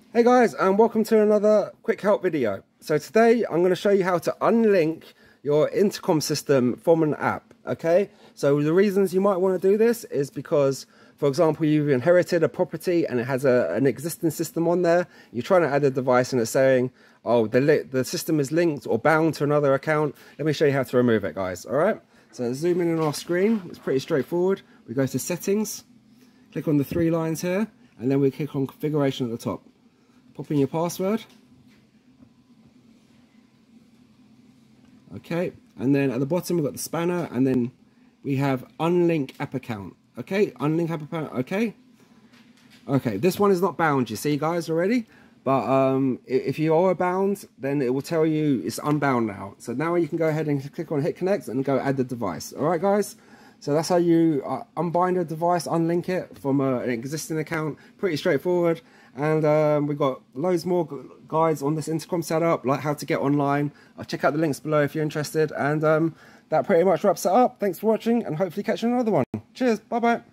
Hey guys, and welcome to another quick help video. So today I'm going to show you how to unlink your intercom system from an app. Okay, so the reasons you might want to do this is because, for example, you've inherited a property and it has an existing system on there. You're trying to add a device and it's saying, oh, the system is linked or bound to another account. Let me show you how to remove it, guys. All right, so zoom in on our screen. It's pretty straightforward. We go to settings, click on the three lines here, and then we click on configuration at the top. Pop in your password. Okay, and then at the bottom we've got the spanner, and then we have unlink app account. Okay, unlink app account. Okay, this one is not bound, you see, guys, already. But if you are bound, then it will tell you it's unbound now. So now you can go ahead and click on Hik-Connect and go add the device. All right, guys. So that's how you unbind a device, unlink it from an existing account. Pretty straightforward. And we've got loads more guides on this intercom setup, like how to get online. I'll check out the links below if you're interested. And that pretty much wraps it up. Thanks for watching, and hopefully catch you in another one. Cheers. Bye-bye.